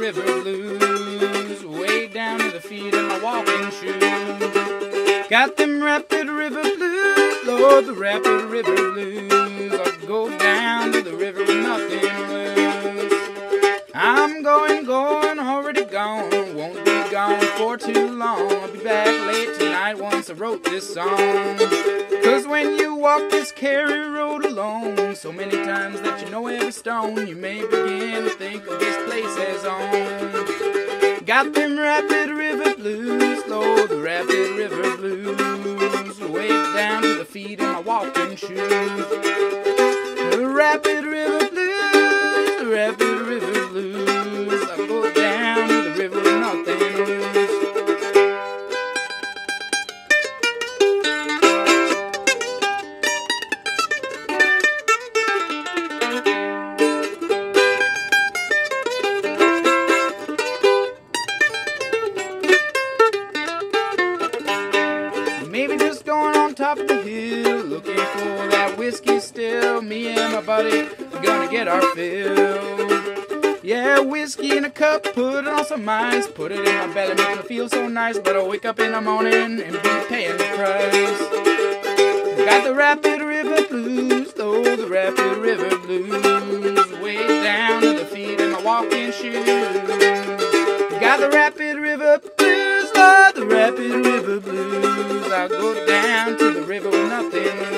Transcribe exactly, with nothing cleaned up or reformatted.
river blues, way down to the feet in my walking shoes. Got them rapid river blues, Lord, the rapid river blues. I'll go down to the river with nothing loose. I'm going, going, already gone, won't be gone for too long. I'll be back late tonight once I wrote this song. Cause when you walk this Cary road alone, so many times that you know every stone, you may begin to think of this place as home. Got them rapid river blues, Lord, the rapid river blues, way down to the feet in my walking shoes. The rapid river blues, the rapid river blues, I go down to the river with nothing loose. Maybe just going on top of the hill, looking for that whiskey still. Me and my buddy gonna get our fill. Yeah, whiskey in a cup, put it on some ice, put it in my belly, make me feel so nice. But I'll wake up in the morning and be paying the price. Got the rapid river blues, though, the rapid river blues, way down to the feet in my walking shoes. Got the rapid river blues, Lord, the rapid river blues. I'll go down to the river with nothing